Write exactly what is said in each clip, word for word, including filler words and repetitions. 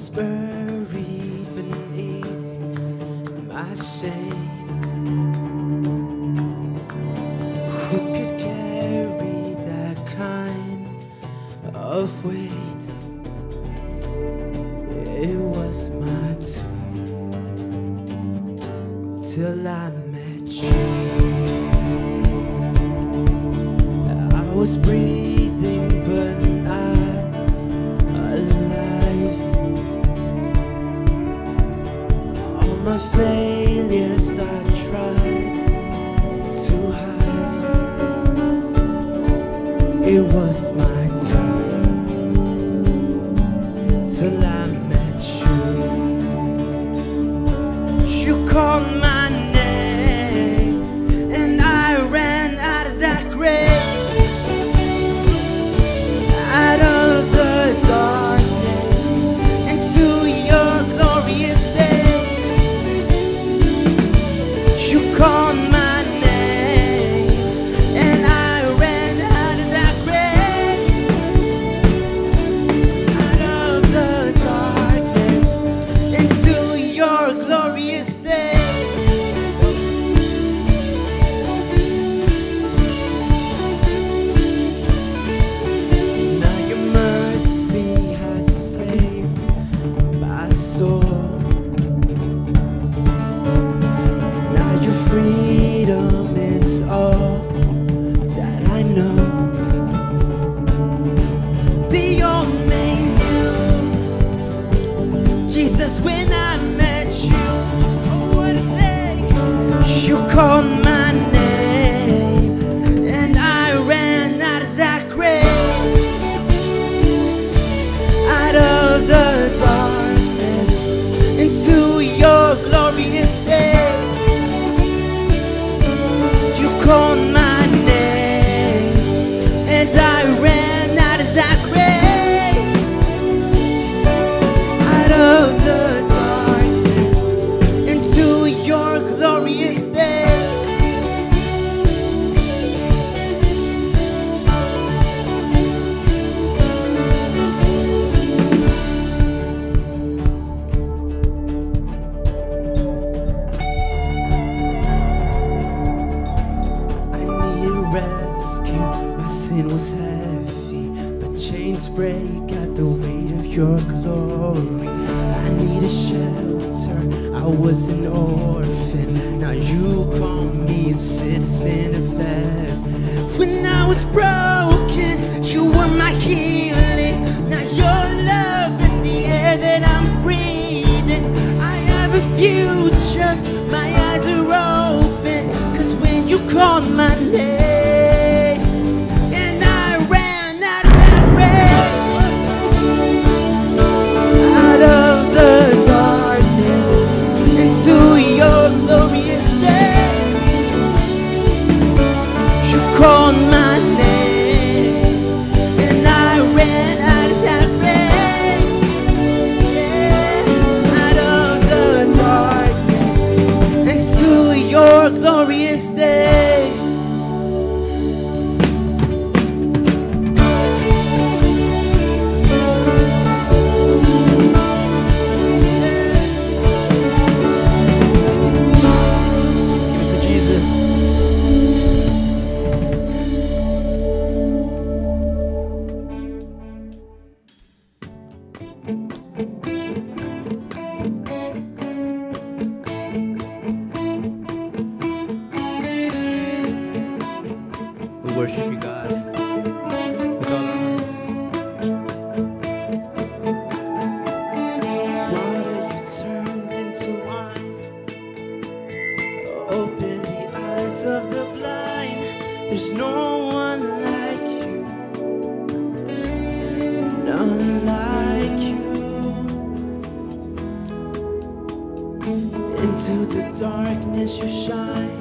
buried beneath my shame. Who could carry that kind of weight? It was my tomb till I met you. I was breathing but not alive. All my failures I tried to hide. It was my time till I met you. You called my name and I ran out of that grave, out of the darkness into your glorious day. You called my name and I ran out of that grave, out of the darkness into your glorious day. Now your mercy has saved my soul. Now your freedom is all that I know. The old man knew Jesus when I met you. Oh, what a day! You called my name and I ran out of that grave, out of the darkness into your glorious day. You called my name and I ran out of that grave, out of the darkness into your glorious day. I needed rescue, my sin was heavy, but chains break at the weight of your glory. I needed shelter, I was an orphan, now you call me a citizen of heaven. When I was broken, you were my healing, now your love is the air that I'm breathing. I have a future, my eyes are open, 'cause when you called my name and I ran out of that grave, out of the darkness into your glorious day. You called my name and I ran out of that grave, yeah, out of the darkness into your glorious day. Give it to Jesus. We worship you, God, with all our hearts. Water you turned into wine, open the eyes of the blind. There's no one like you, none like you. Into the darkness you shine,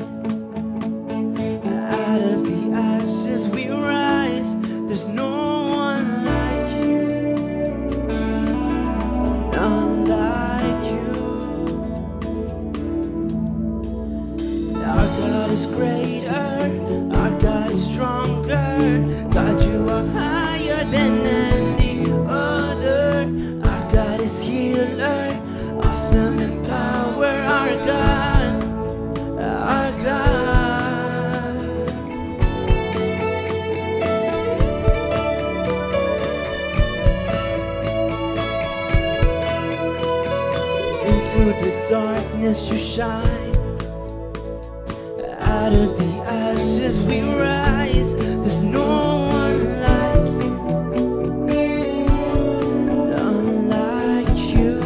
out of the ashes we rise. There's no one like you, none like you. Our God is greater, our God is stronger. God, you are higher than any other. Our God is healer. into the darkness you shine. Out of the ashes we rise. There's no one like you, none like you.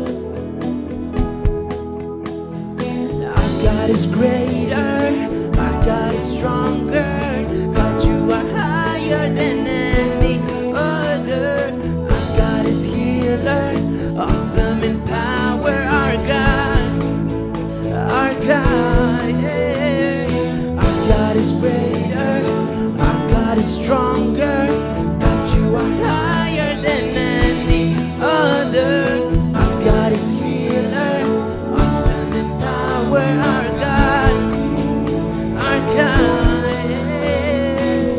Our God is greater, our God is stronger. God, you are higher than any other. Our God is healer, awesome in power. Our God, our God, yeah. Our God is greater, our God is stronger. God, you are higher than any other. Our God is healer, awesome in power. Our God, our God, yeah.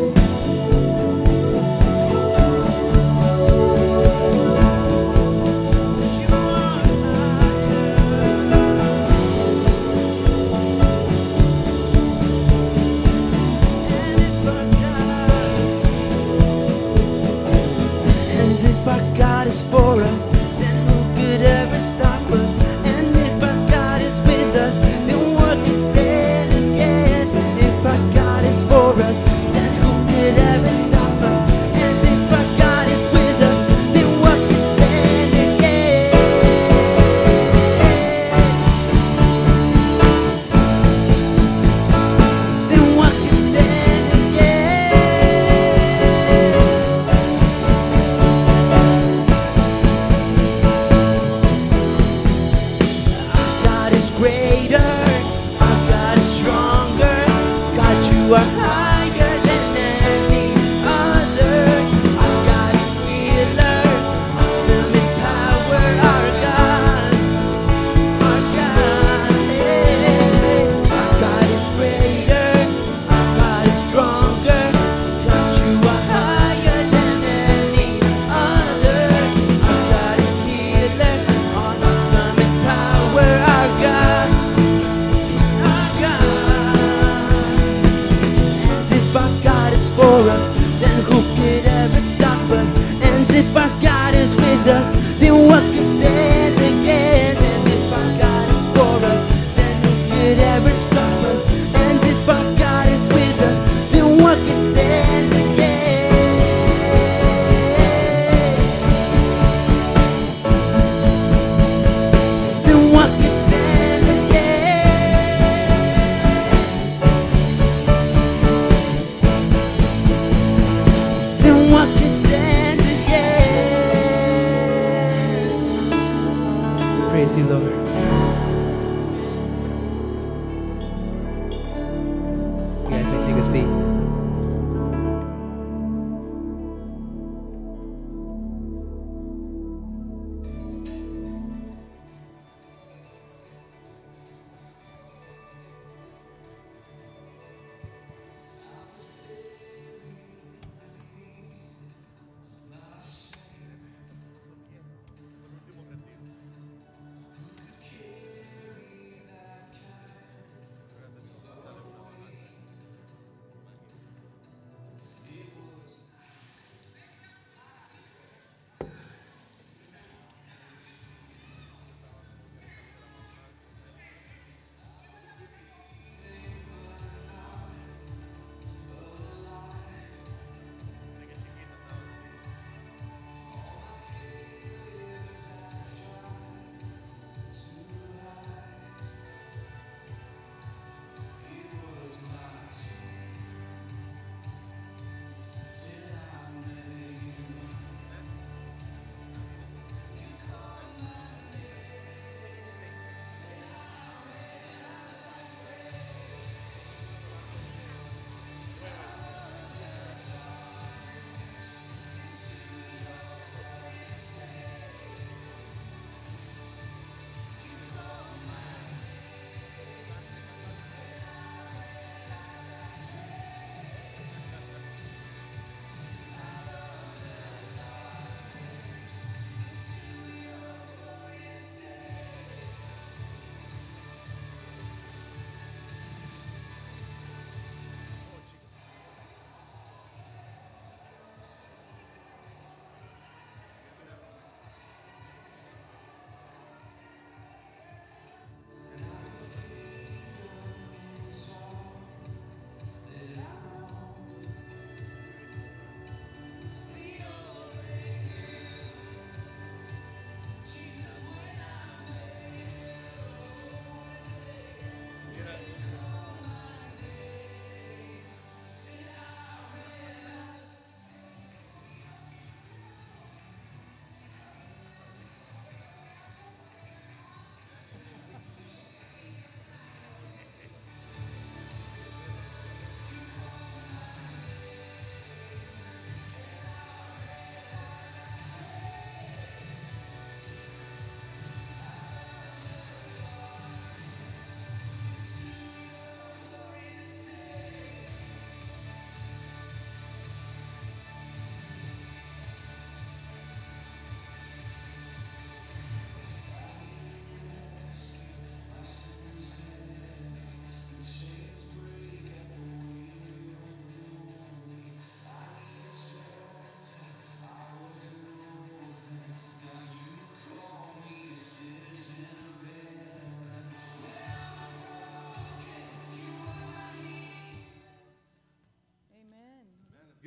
You are and if our God is for us, then who could ever stop us? And if our God is with us, then what can stand against? And if our God is for us, then who could ever stop us? And if our God is with us, then what can stand against? Then what can stand against? God is greater, our God is stronger. God, you are higher than any other. Our God is healer, awesome in power. Our God, our God, yeah. Our God is greater, our God is stronger. God, you are higher than any other. Our God is healer, awesome in power. Our God, our God. And if our God is for us, then who could ever stop us? And if our God is with us, then what can stand against? And if our God is for us, then who could ever stop us? And if our God is with us, then what can stand against? Then what can stand against? Then what can stand against? Praise you, Lord. You guys may take a seat.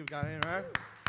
give God a hand, right?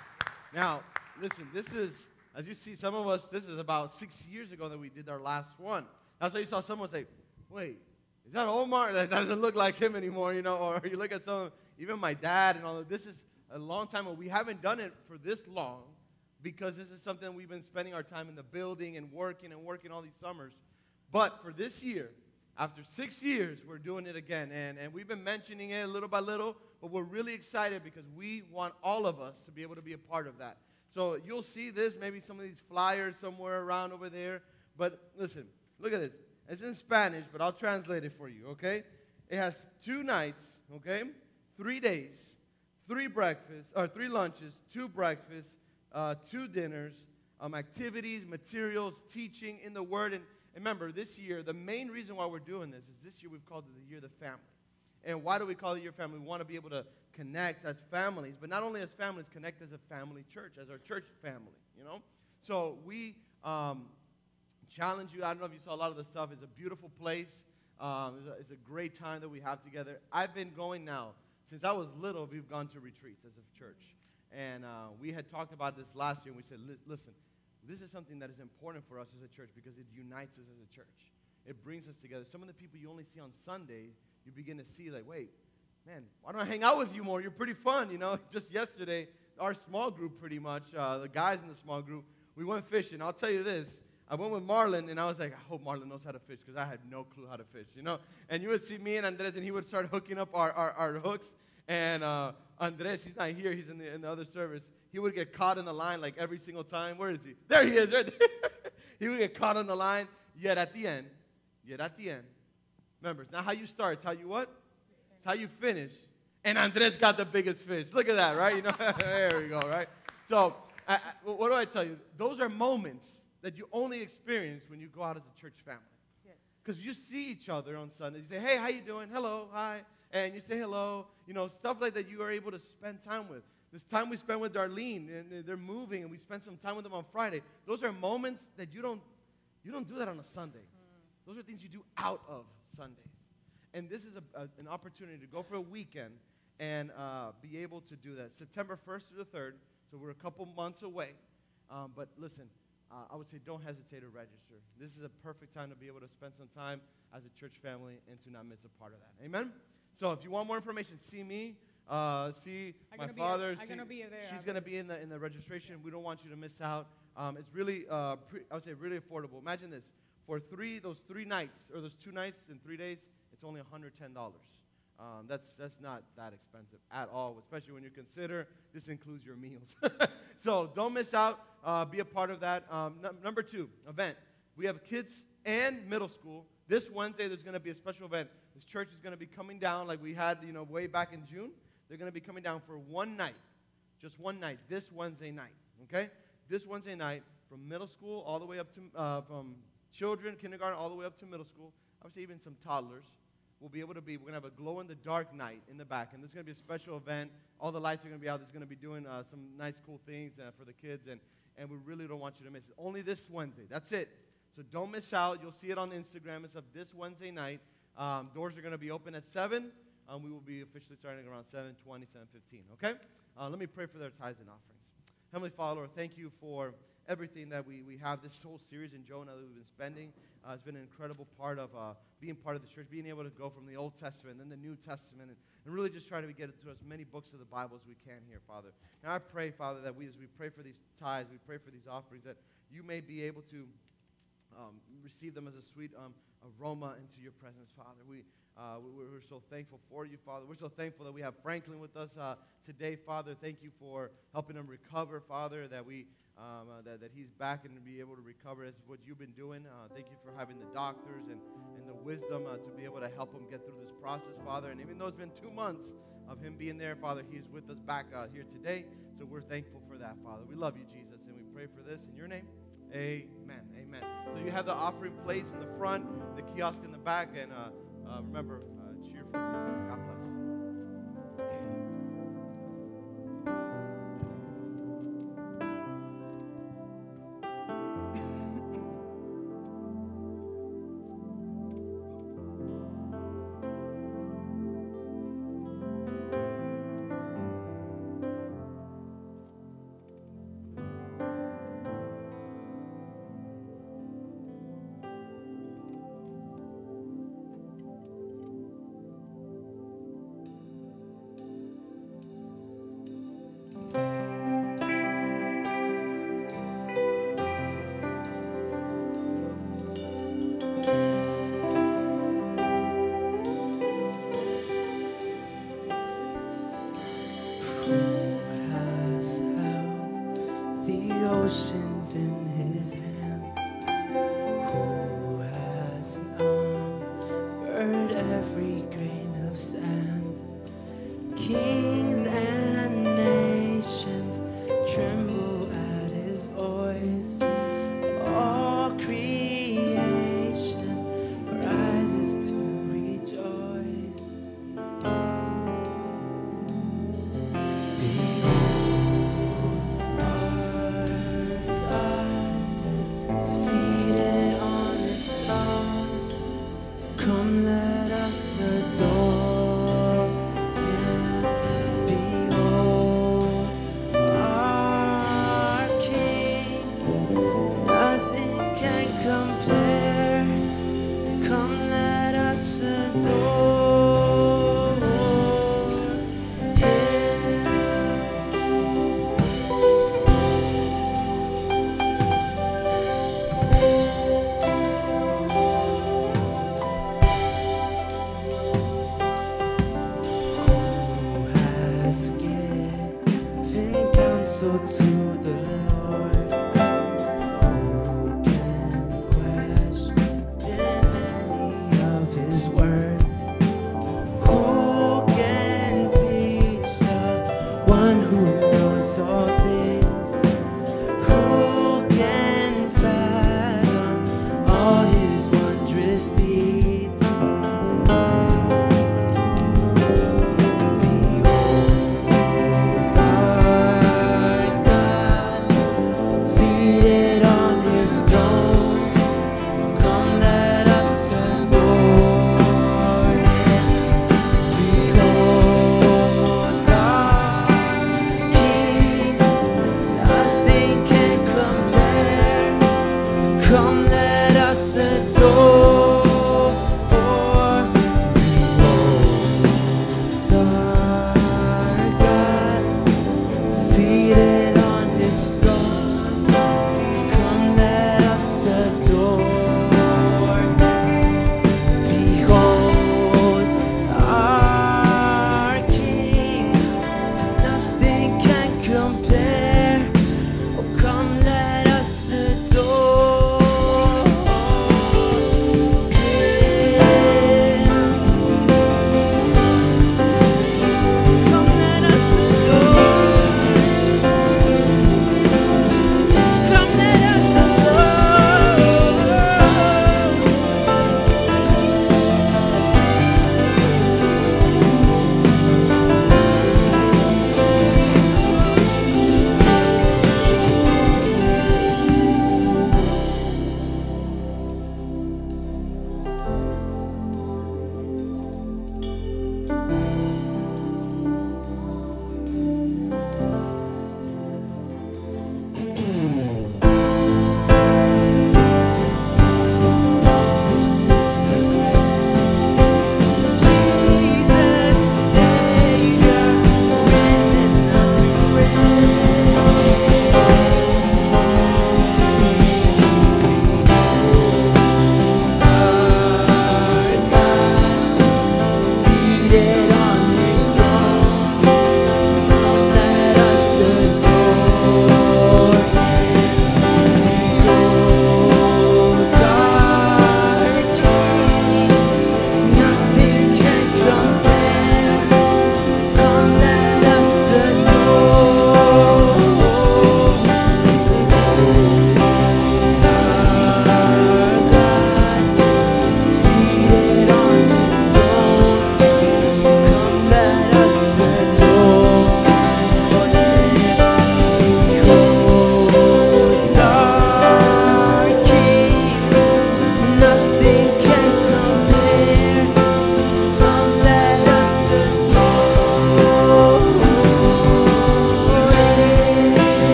Now, listen, this is, as you see, some of us, this is about six years ago that we did our last one. That's why you saw someone say, wait, is that Omar? That doesn't look like him anymore, you know, or you look at some, even my dad and all of this is a long time ago. We haven't done it for this long because this is something we've been spending our time in the building and working and working all these summers. But for this year, after six years, we're doing it again. And, and we've been mentioning it little by little, but we're really excited because we want all of us to be able to be a part of that. So you'll see this, maybe some of these flyers somewhere around over there. But listen, look at this. It's in Spanish, but I'll translate it for you, okay? It has two nights, okay? Three days, three breakfasts, or three lunches, two breakfasts, uh, two dinners, um, activities, materials, teaching in the Word. And remember, this year, the main reason why we're doing this is this year we've called it the Year of the Family. And why do we call it Year of Family? We want to be able to connect as families, but not only as families, connect as a family church, as our church family, you know? So we um, challenge you. I don't know if you saw a lot of the stuff. It's a beautiful place. Um, it's, a, it's a great time that we have together. I've been going now. Since I was little, we've gone to retreats as a church. And uh, we had talked about this last year, and we said, listen, this is something that is important for us as a church because it unites us as a church. It brings us together. Some of the people you only see on Sunday, you begin to see like, wait, man, why don't I hang out with you more? You're pretty fun, you know. Just yesterday, our small group pretty much, uh, the guys in the small group, we went fishing. I'll tell you this. I went with Marlon, and I was like, I hope Marlon knows how to fish because I had no clue how to fish, you know. And you would see me and Andres, and he would start hooking up our, our, our hooks. And uh, Andres, he's not here. He's in the, in the other service. He would get caught in the line like every single time. Where is he? There he is, right there. He would get caught on the line. Yet at the end, yet at the end, remember, it's not how you start. It's how you what? It's how you finish. And Andres got the biggest fish. Look at that, right? You know, there we go, right? So I, I, what do I tell you? Those are moments that you only experience when you go out as a church family. Yes. Because you see each other on Sundays. You say, hey, how you doing? Hello, hi. And you say hello. You know, stuff like that you are able to spend time with. This time we spend with Darlene, and they're moving, and we spend some time with them on Friday. Those are moments that you don't, you don't do that on a Sunday. Mm. Those are things you do out of Sundays. And this is a, a, an opportunity to go for a weekend and uh, be able to do that. September first through the third, so we're a couple months away. Um, but listen, uh, I would say don't hesitate to register. This is a perfect time to be able to spend some time as a church family and to not miss a part of that. Amen? So if you want more information, see me. Uh, see I'm my gonna father. Be, I'm going to be there. She's going to be in the in the registration. Yeah. We don't want you to miss out. Um, it's really, uh, pre- I would say, really affordable. Imagine this: for three those three nights or those two nights in three days, it's only one hundred ten dollars. Um, that's that's not that expensive at all, especially when you consider this includes your meals. So don't miss out. Uh, be a part of that. Um, n- number two, event. We have kids and middle school. This Wednesday, there's going to be a special event. This church is going to be coming down like we had, you know, way back in June. They're going to be coming down for one night, just one night, this Wednesday night, okay? This Wednesday night, from middle school all the way up to, uh, from children, kindergarten, all the way up to middle school, I would say even some toddlers, will be able to be, we're going to have a glow-in-the-dark night in the back, and this is going to be a special event. All the lights are going to be out. There's going to be doing uh, some nice, cool things uh, for the kids, and, and we really don't want you to miss it. Only this Wednesday. That's it. So don't miss out. You'll see it on Instagram. It's of this Wednesday night. Um, doors are going to be open at seven. Um, we will be officially starting around seven twenty, seven fifteen, okay? Uh, let me pray for their tithes and offerings. Heavenly Father, Lord, thank you for everything that we, we have, this whole series in Jonah that we've been spending. Uh, it's been an incredible part of uh, being part of the church, being able to go from the Old Testament and then the New Testament, and, and really just try to get into as many books of the Bible as we can here, Father. And I pray, Father, that we, as we pray for these tithes, we pray for these offerings, that you may be able to um, receive them as a sweet um, aroma into your presence, Father. We Uh, we, we're so thankful for you, Father. We're so thankful that we have Franklin with us uh, today, Father. Thank you for helping him recover, Father, that we um, uh, that, that he's back and to be able to recover as what you've been doing. Uh, thank you for having the doctors and, and the wisdom uh, to be able to help him get through this process, Father. And even though it's been two months of him being there, Father, he's with us back uh, here today. So we're thankful for that, Father. We love you, Jesus, and we pray for this in your name. Amen. Amen. So you have the offering plates in the front, the kiosk in the back, and uh, Uh, remember, uh, cheer for me. God bless. oceans in his hands, who has numbered every grain of sand. Kings and nations tremble at his voice. All creation rises to rejoice. Behold, our God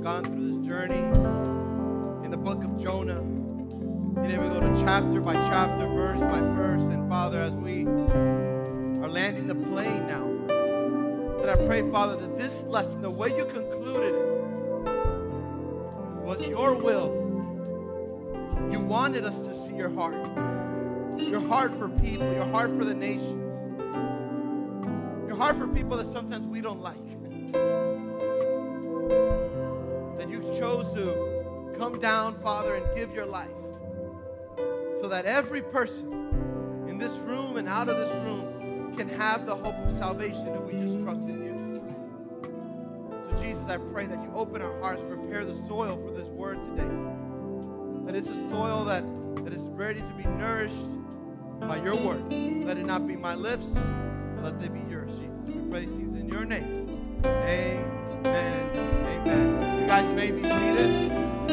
gone through this journey in the book of Jonah. And then we go to chapter by chapter, verse by verse. And Father, as we are landing the plane now, that I pray, Father, that this lesson, the way you concluded it, was your will. You wanted us to see your heart. Your heart for people, your heart for the nations. Your heart for people that sometimes we don't like. That you chose to come down, Father, and give your life so that every person in this room and out of this room can have the hope of salvation if we just trust in you. So Jesus, I pray that you open our hearts, prepare the soil for this word today. That it's a soil that, that is ready to be nourished by your word. Let it not be my lips, but let it be yours, Jesus. We pray these things in your name. Amen. Amen. You guys may be seated.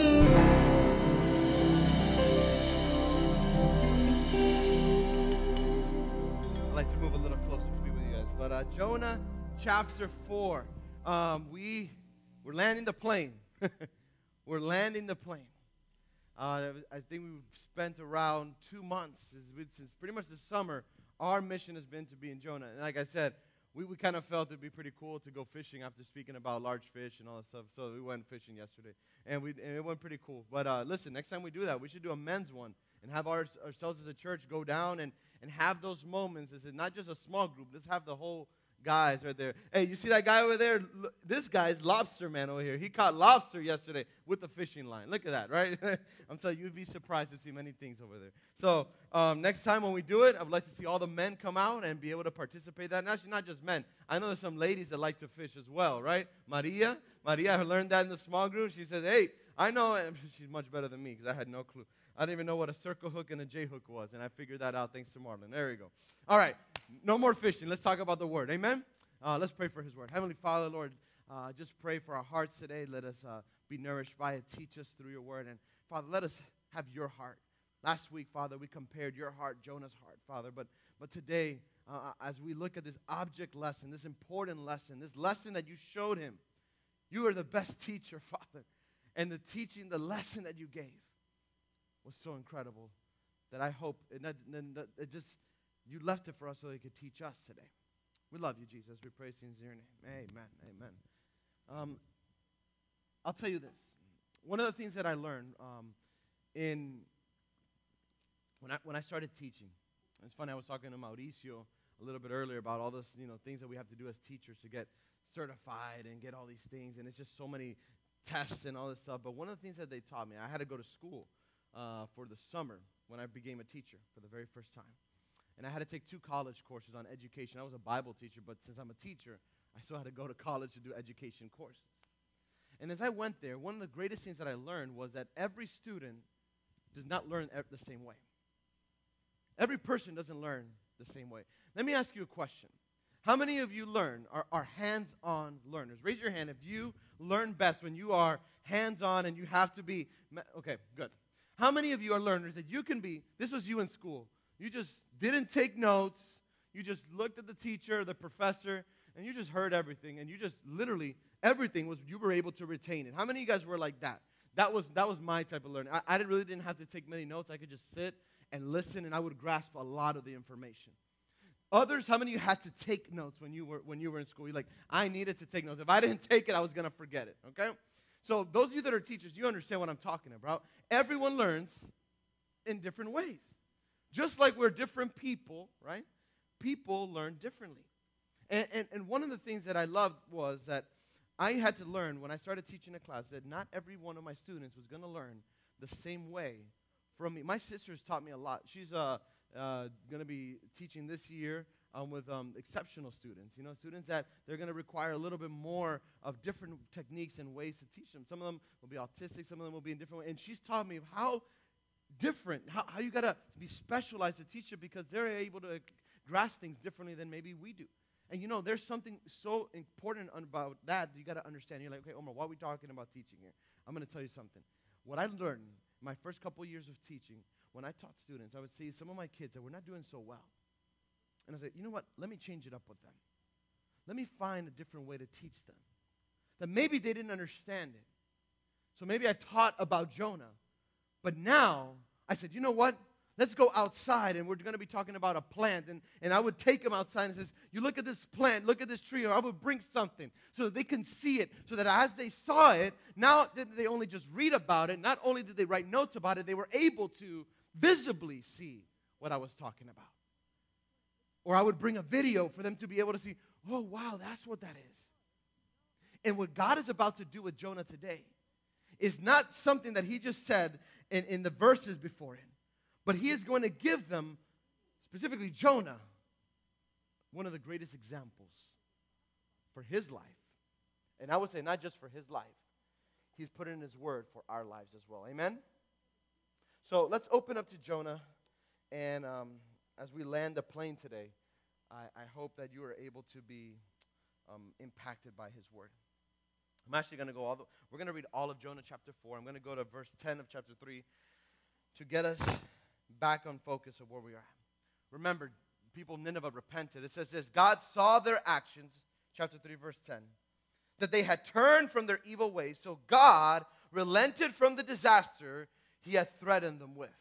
I'd like to move a little closer to be with you guys. But uh, Jonah chapter four. Um, we, we're landing the plane. We're landing the plane. Uh, I think we've spent around two months, since pretty much the summer, our mission has been to be in Jonah. And like I said, we, we kind of felt it would be pretty cool to go fishing after speaking about large fish and all that stuff. So we went fishing yesterday, and, we, and it went pretty cool. But uh, listen, next time we do that, we should do a men's one and have our, ourselves as a church go down and, and have those moments. It's not just a small group. Let's have the whole guys right there. Hey, you see that guy over there? Look, this guy's lobster man over here. He caught lobster yesterday with the fishing line. Look at that, right? I'm telling you, you'd be surprised to see many things over there. So um, next time when we do it, I would like to see all the men come out and be able to participate in that. And actually, not just men. I know there's some ladies that like to fish as well, right? Maria, Maria, I learned that in the small group. She said, hey, I know, and she's much better than me because I had no clue. I didn't even know what a circle hook and a J hook was, and I figured that out thanks to Marlon. There we go. All right, no more fishing. Let's talk about the word. Amen? Uh, let's pray for his word. Heavenly Father, Lord, uh, just pray for our hearts today. Let us uh, be nourished by it. Teach us through your word. And, Father, let us have your heart. Last week, Father, we compared your heart, Jonah's heart, Father. But, but today, uh, as we look at this object lesson, this important lesson, this lesson that you showed him, you are the best teacher, Father. And the teaching, the lesson that you gave was so incredible that I hope it, not, it just you left it for us so he could teach us today. We love you, Jesus. We praise you in your name. Amen. Amen. Um, I'll tell you this. One of the things that I learned um, in when I when I started teaching, it's funny. I was talking to Mauricio a little bit earlier about all those you know things that we have to do as teachers to get certified and get all these things, and it's just so many tests and all this stuff. But one of the things that they taught me, I had to go to school uh, for the summer when I became a teacher for the very first time. And I had to take two college courses on education. I was a Bible teacher, but since I'm a teacher, I still had to go to college to do education courses. And as I went there, one of the greatest things that I learned was that every student does not learn the same way. Every person doesn't learn the same way. Let me ask you a question. How many of you learn, are, are hands-on learners? Raise your hand if you learn best when you are hands-on and you have to be, okay, good. How many of you are learners that you can be, this was you in school, you just didn't take notes, you just looked at the teacher, the professor, and you just heard everything, and you just literally, everything was, you were able to retain it. How many of you guys were like that? That was that was my type of learning. I, I didn't, really didn't have to take many notes. I could just sit and listen, and I would grasp a lot of the information. Others, how many of you had to take notes when you were when you were in school? You're like, I needed to take notes. If I didn't take it, I was going to forget it, okay? So those of you that are teachers, you understand what I'm talking about. Everyone learns in different ways. Just like we're different people, right? People learn differently. And, and, and one of the things that I loved was that I had to learn when I started teaching a class that not every one of my students was going to learn the same way from me. My sister's taught me a lot. She's uh, uh, going to be teaching this year um, with um, exceptional students. You know, students that they're going to require a little bit more of different techniques and ways to teach them. Some of them will be autistic. Some of them will be in different ways. And she's taught me how different, how, how you got to be specialized to teach it because they're able to grasp things differently than maybe we do. And you know, there's something so important about that you got to understand. You're like, okay, Omar, why are we talking about teaching here? I'm going to tell you something. What I learned in my first couple years of teaching, when I taught students, I would see some of my kids that were not doing so well. And I said, you know what? Let me change it up with them. Let me find a different way to teach them. That maybe they didn't understand it, So maybe I taught about Jonah. But now, I said, you know what? Let's go outside, and we're going to be talking about a plant. And, and I would take them outside and says, you look at this plant, look at this tree, or I would bring something so that they can see it, so that as they saw it, now did they only just read about it, not only did they write notes about it, they were able to visibly see what I was talking about. Or I would bring a video for them to be able to see, oh, wow, that's what that is. And what God is about to do with Jonah today is not something that he just said in, in the verses before it. But he is going to give them, specifically Jonah, one of the greatest examples for his life. And I would say not just for his life. He's put in his word for our lives as well. Amen? So let's open up to Jonah. And um, as we land the plane today, I, I hope that you are able to be um, impacted by his word. I'm actually going to go all the, we're going to read all of Jonah chapter four. I'm going to go to verse ten of chapter three to get us back on focus of where we are at. Remember, people in Nineveh repented. It says this, God saw their actions, chapter three, verse ten, that they had turned from their evil ways, so God relented from the disaster he had threatened them with.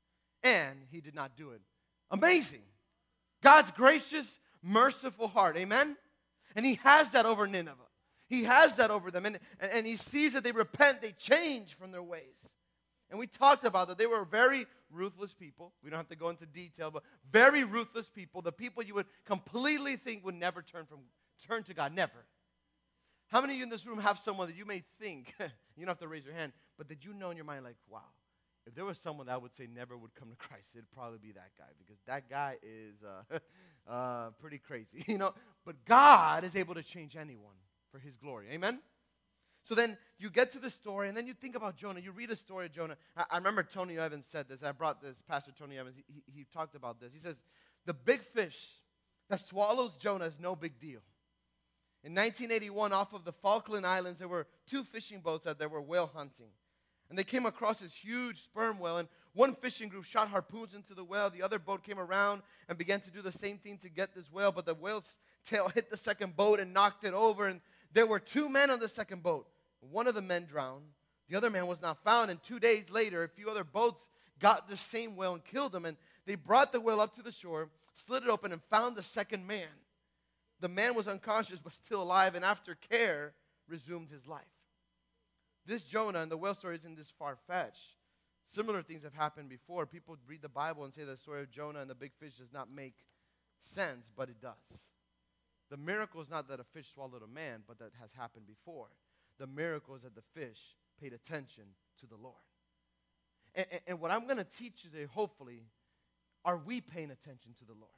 And he did not do it. Amazing. God's gracious, merciful heart. Amen? And he has that over Nineveh. He has that over them. And, and, and he sees that they repent, they change from their ways. And we talked about that. They were very ruthless people. We don't have to go into detail, but very ruthless people. The people you would completely think would never turn from turn to God. Never. How many of you in this room have someone that you may think, you don't have to raise your hand, but did you know in your mind, like, wow, if there was someone that I would say never would come to Christ, it'd probably be that guy, because that guy is uh, uh, pretty crazy, you know. But God is able to change anyone for his glory. Amen? So then you get to the story, and then you think about Jonah. You read a story of Jonah. I, I remember Tony Evans said this. I brought this, Pastor Tony Evans. He, he, he talked about this. He says, the big fish that swallows Jonah is no big deal. In nineteen eighty-one, off of the Falkland Islands, there were two fishing boats that they were whale hunting. And they came across this huge sperm whale, and one fishing group shot harpoons into the whale. The other boat came around and began to do the same thing to get this whale, but the whale's tail hit the second boat and knocked it over, and there were two men on the second boat. One of the men drowned. The other man was not found, and two days later, a few other boats got the same whale and killed him, and they brought the whale up to the shore, slid it open, and found the second man. The man was unconscious but still alive, and after care, resumed his life. This Jonah and the whale story isn't this far-fetched. Similar things have happened before. People read the Bible and say the story of Jonah and the big fish does not make sense, but it does. The miracle is not that a fish swallowed a man, but that has happened before. The miracle is that the fish paid attention to the Lord. And, and, and what I'm going to teach you today, hopefully, are we paying attention to the Lord?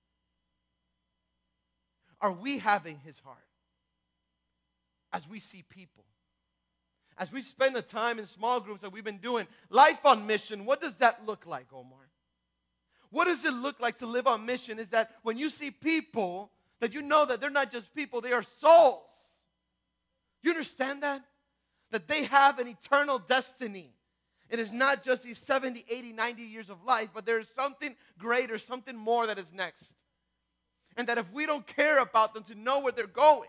Are we having his heart as we see people? As we spend the time in small groups that we've been doing, life on mission, what does that look like, Omar? What does it look like to live on mission? Is that when you see people, that you know that they're not just people, they are souls. You understand that? That they have an eternal destiny. It is not just these seventy, eighty, ninety years of life, but there is something greater, something more that is next. And that if we don't care about them to know where they're going,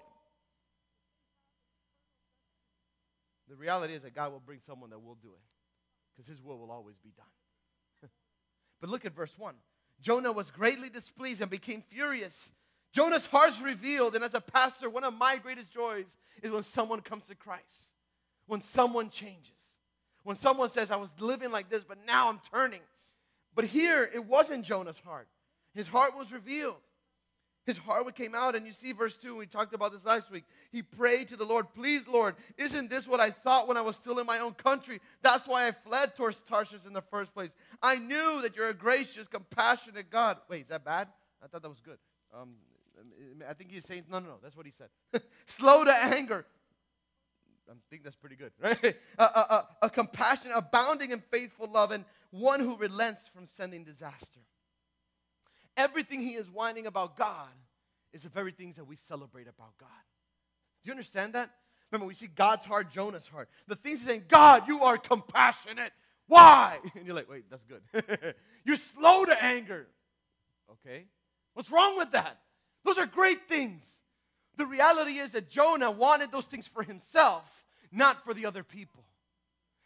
the reality is that God will bring someone that will do it. Because his will will always be done. But look at verse one. Jonah was greatly displeased and became furious. Jonah's heart's revealed, and as a pastor, one of my greatest joys is when someone comes to Christ. When someone changes. When someone says, I was living like this, but now I'm turning. But here, it wasn't Jonah's heart. His heart was revealed. His heart came out, and you see verse two, we talked about this last week. He prayed to the Lord, please, Lord, isn't this what I thought when I was still in my own country? That's why I fled towards Tarshish in the first place. I knew that you're a gracious, compassionate God. Wait, is that bad? I thought that was good. Um, I think he's saying, no, no, no, that's what he said. Slow to anger. I think that's pretty good, right? a, a, a, a compassionate, abounding in faithful love, and one who relents from sending disaster. Everything he is whining about God is the very things that we celebrate about God. Do you understand that? Remember, we see God's heart, Jonah's heart. The things he's saying, God, you are compassionate. Why? And you're like, wait, that's good. You're slow to anger. Okay. What's wrong with that? Those are great things. The reality is that Jonah wanted those things for himself, not for the other people.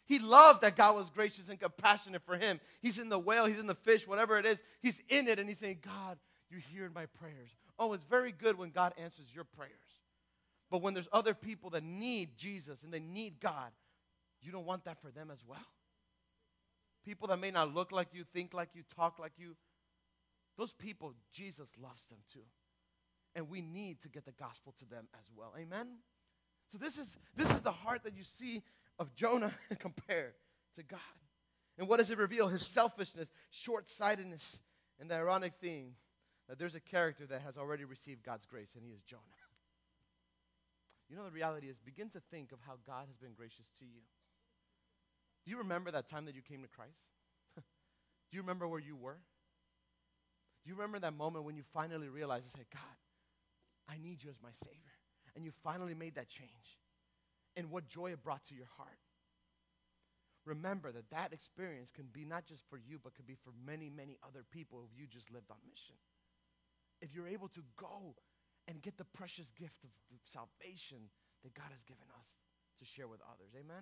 He loved that God was gracious and compassionate for him. He's in the whale, he's in the fish, whatever it is. He's in it, and he's saying, God, you're hearing my prayers. Oh, it's very good when God answers your prayers. But when there's other people that need Jesus and they need God, you don't want that for them as well? People that may not look like you, think like you, talk like you, those people, Jesus loves them too. And we need to get the gospel to them as well. Amen? So this is, this is the heart that you see of Jonah compared to God. And what does it reveal? His selfishness, short-sightedness, and the ironic thing that there's a character that has already received God's grace, and he is Jonah. You know, the reality is, begin to think of how God has been gracious to you. Do you remember that time that you came to Christ? Do you remember where you were? Do you remember that moment when you finally realized and said, God, I need you as my Savior? And you finally made that change. And what joy it brought to your heart. Remember that that experience can be not just for you, but could be for many, many other people if you just lived on mission. If you're able to go and get the precious gift of salvation that God has given us to share with others. Amen?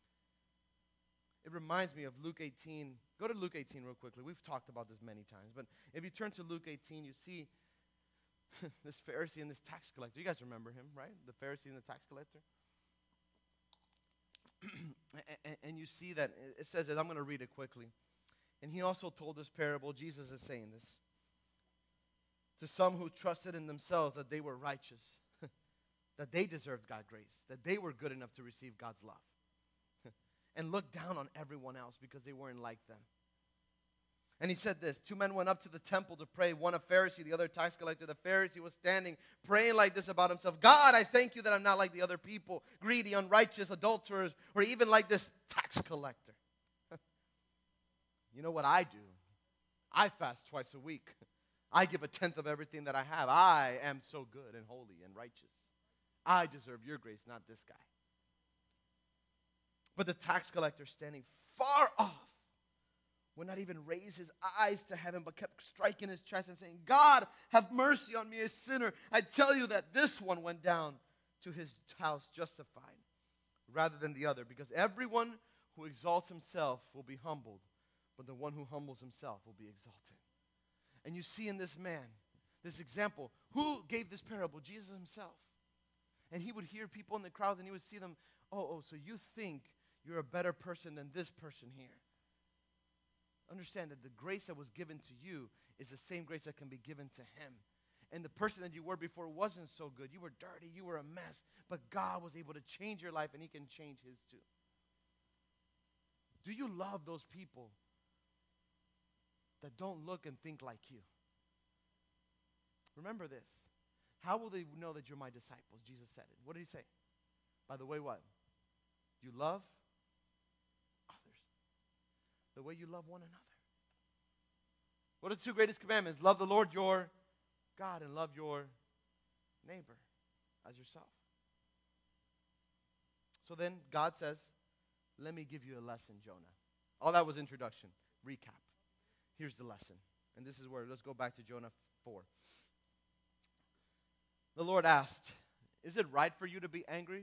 It reminds me of Luke eighteen. Go to Luke eighteen real quickly. We've talked about this many times. But if you turn to Luke eighteen, you see this Pharisee and this tax collector. You guys remember him, right? The Pharisee and the tax collector. and, and you see that it says that, I'm going to read it quickly. And he also told this parable. Jesus is saying this. To some who trusted in themselves that they were righteous, that they deserved God's grace, that they were good enough to receive God's love, and looked down on everyone else because they weren't like them. And he said this, two men went up to the temple to pray, one a Pharisee, the other a tax collector. The Pharisee was standing, praying like this about himself. God, I thank you that I'm not like the other people, greedy, unrighteous, adulterers, or even like this tax collector. You know what I do? I fast twice a week. I give a tenth of everything that I have. I am so good and holy and righteous. I deserve your grace, not this guy. But the tax collector, standing far off, would not even raise his eyes to heaven, but kept striking his chest and saying, God, have mercy on me, a sinner. I tell you that this one went down to his house justified rather than the other, because everyone who exalts himself will be humbled, but the one who humbles himself will be exalted. And you see in this man, this example, who gave this parable? Jesus himself. And he would hear people in the crowds and he would see them, oh, oh, so you think you're a better person than this person here. Understand that the grace that was given to you is the same grace that can be given to him. And the person that you were before wasn't so good. You were dirty, you were a mess. But God was able to change your life and he can change his too. Do you love those people that don't look and think like you? Remember this. How will they know that you're my disciples? Jesus said it. What did he say? By the way, what? You love others the way you love one another. What are the two greatest commandments? Love the Lord your God and love your neighbor as yourself. So then God says, let me give you a lesson, Jonah. All that was introduction. Recap. Here's the lesson. And this is where, let's go back to Jonah four. The Lord asked, is it right for you to be angry?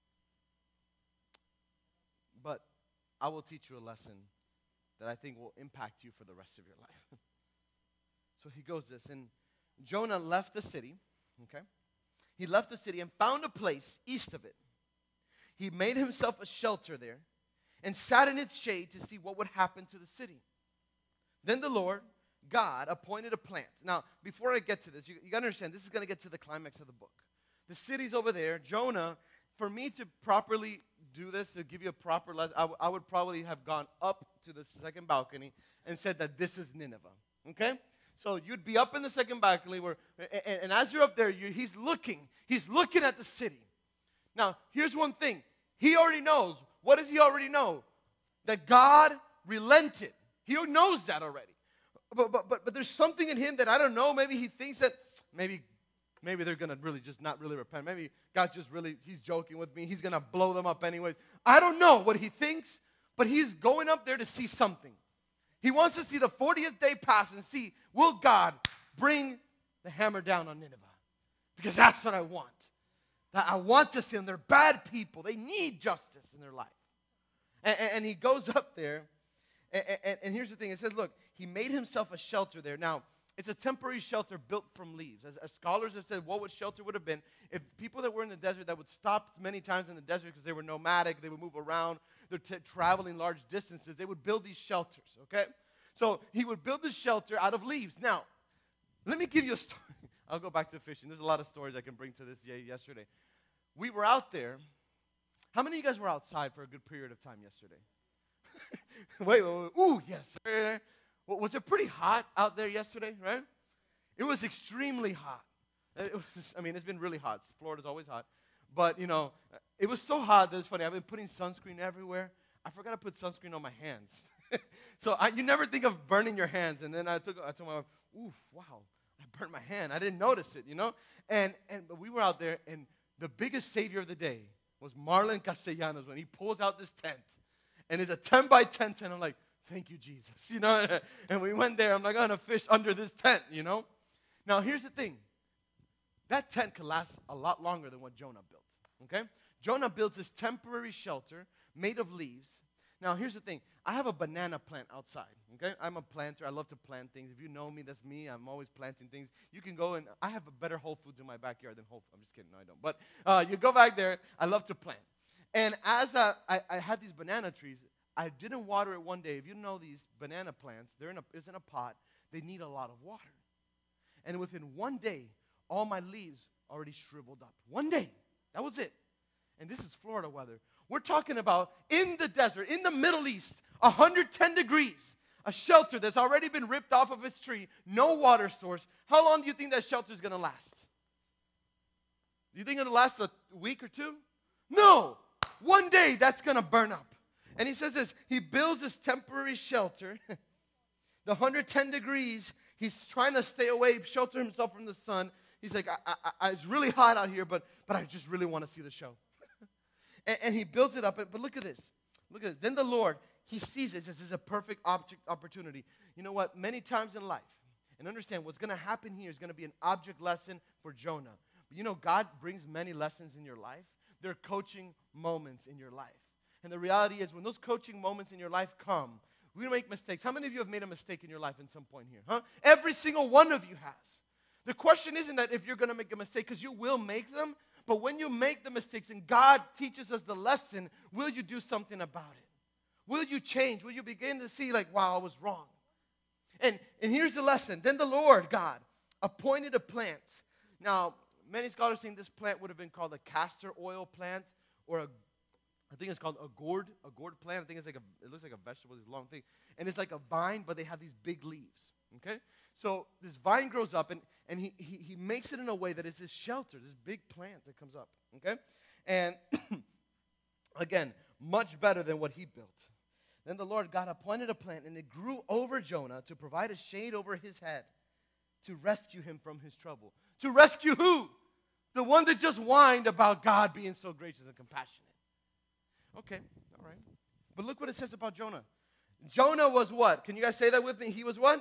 But I will teach you a lesson that I think will impact you for the rest of your life. So he goes this, and Jonah left the city, okay? He left the city and found a place east of it. He made himself a shelter there and sat in its shade to see what would happen to the city. Then the Lord, God, appointed a plant. Now, before I get to this, you, you got to understand, this is going to get to the climax of the book. The city's over there. Jonah, for me to properly do this, to give you a proper lesson, I, w- I would probably have gone up to the second balcony and said that this is Nineveh, okay? So you'd be up in the second balcony, where, and, and as you're up there, you, he's looking. He's looking at the city. Now, here's one thing. He already knows. What does he already know? That God relented. He knows that already. But, but, but, but there's something in him that I don't know. Maybe he thinks that maybe, maybe they're going to really just not really repent. Maybe God's just really, he's joking with me. He's going to blow them up anyways. I don't know what he thinks, but he's going up there to see something. He wants to see the fortieth day pass and see, will God bring the hammer down on Nineveh? Because that's what I want. That I want to see them. They're bad people. They need justice in their life. And, and, and he goes up there, and, and, and here's the thing. It says, look, he made himself a shelter there. Now, it's a temporary shelter built from leaves. As, as scholars have said, what would shelter would have been if people that were in the desert that would stop many times in the desert because they were nomadic, they would move around, they're t- traveling large distances, they would build these shelters, okay? So he would build this shelter out of leaves. Now, let me give you a story. I'll go back to fishing. There's a lot of stories I can bring to this yesterday. We were out there. How many of you guys were outside for a good period of time yesterday? wait, wait, wait. Ooh, yes. Well, was it pretty hot out there yesterday, right? It was extremely hot. It was, I mean, it's been really hot. Florida's always hot. But, you know, it was so hot that it's funny. I've been putting sunscreen everywhere. I forgot to put sunscreen on my hands. so I, you never think of burning your hands. And then I, took, I told my wife, oof, wow, I burned my hand. I didn't notice it, you know. And, and but we were out there, and the biggest savior of the day was Marlon Castellanos when he pulls out this tent. And it's a ten by ten tent. I'm like, thank you, Jesus. You know, and we went there. I'm like, I'm going to fish under this tent, you know. Now, here's the thing. That tent could last a lot longer than what Jonah built, okay? Jonah builds this temporary shelter made of leaves. Now, here's the thing. I have a banana plant outside, okay? I'm a planter. I love to plant things. If you know me, that's me. I'm always planting things. You can go and I have a better Whole Foods in my backyard than Whole Foods. I'm just kidding. No, I don't. But uh, you go back there. I love to plant. And as uh, I, I had these banana trees, I didn't water it one day. If you know these banana plants, they're in a, it's in a pot. They need a lot of water. And within one day, all my leaves already shriveled up. One day. That was it. And this is Florida weather. We're talking about in the desert, in the Middle East, one hundred ten degrees, a shelter that's already been ripped off of its tree, no water source. How long do you think that shelter is going to last? Do you think it'll last a week or two? No. One day, that's going to burn up. And he says this, he builds this temporary shelter. The one hundred ten degrees, he's trying to stay away, shelter himself from the sun. He's like, I, I, I, it's really hot out here, but, but I just really want to see the show. and, and he builds it up. But look at this. Look at this. Then the Lord, he sees this. This is a perfect object opportunity. You know what? Many times in life, and understand what's going to happen here is going to be an object lesson for Jonah. But you know, God brings many lessons in your life. They're coaching moments in your life. And the reality is when those coaching moments in your life come, we make mistakes. How many of you have made a mistake in your life at some point here? Huh? Every single one of you has. The question isn't that if you're going to make a mistake, because you will make them, but when you make the mistakes and God teaches us the lesson, will you do something about it? Will you change? Will you begin to see like, wow, I was wrong? And, and here's the lesson. Then the Lord, God, appointed a plant. Now, many scholars think this plant would have been called a castor oil plant or a I think it's called a gourd, a gourd plant. I think it's like a, it looks like a vegetable, this long thing. And it's like a vine, but they have these big leaves, okay? So this vine grows up, and, and he, he, he makes it in a way that it's this shelter, this big plant that comes up, okay? And again, much better than what he built. Then the Lord God appointed a plant, and it grew over Jonah to provide a shade over his head to rescue him from his trouble. To rescue who? The one that just whined about God being so gracious and compassionate. Okay, all right. But look what it says about Jonah. Jonah was what? Can you guys say that with me? He was what?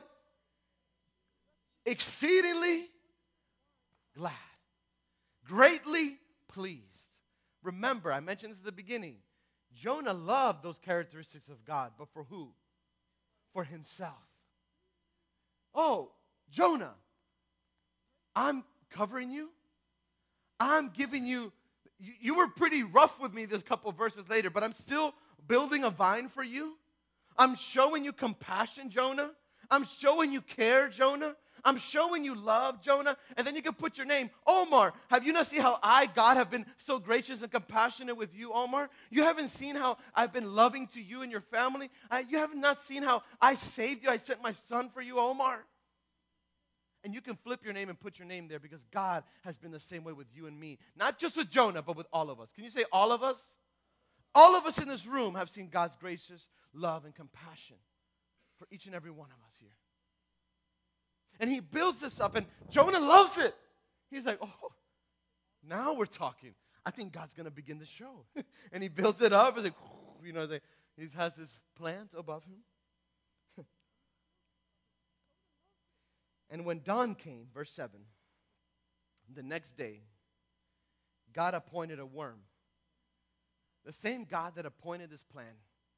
Exceedingly glad. Greatly pleased. Remember, I mentioned this at the beginning. Jonah loved those characteristics of God, but for who? For himself. Oh, Jonah, I'm covering you. I'm giving you You, you were pretty rough with me this couple verses later, but I'm still building a vine for you. I'm showing you compassion, Jonah. I'm showing you care, Jonah. I'm showing you love, Jonah. And then you can put your name, Omar. Have you not seen how I, God, have been so gracious and compassionate with you, Omar? You haven't seen how I've been loving to you and your family? I, you have not seen how I saved you. I sent my son for you, Omar. And you can flip your name and put your name there because God has been the same way with you and me. Not just with Jonah, but with all of us. Can you say all of us? All of us in this room have seen God's gracious love and compassion for each and every one of us here. And he builds this up, and Jonah loves it. He's like, oh, now we're talking. I think God's going to begin the show. And he builds it up. He's like, you know, he has this plant above him. And when dawn came, verse seven, the next day, God appointed a worm. The same God that appointed this plan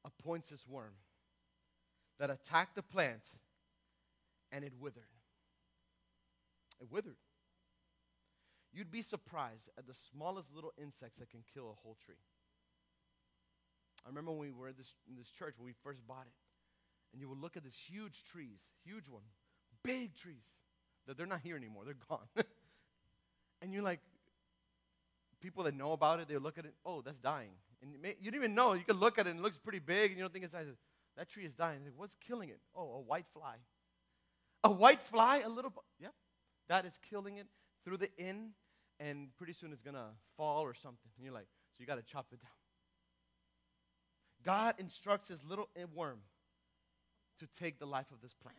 appoints this worm that attacked the plant, and it withered. It withered. You'd be surprised at the smallest little insects that can kill a whole tree. I remember when we were in this, in this church, when we first bought it, and you would look at these huge trees, huge one, big trees, that they're not here anymore, they're gone. And you're like, people that know about it, they look at it, oh, that's dying. And you, may, you don't even know, you can look at it and it looks pretty big, and you don't think it's nice. That tree is dying. Like, what's killing it? Oh, a white fly. A white fly, a little, yeah, that is killing it through the in, and pretty soon it's going to fall or something. And you're like, so you got to chop it down. God instructs his little worm to take the life of this plant.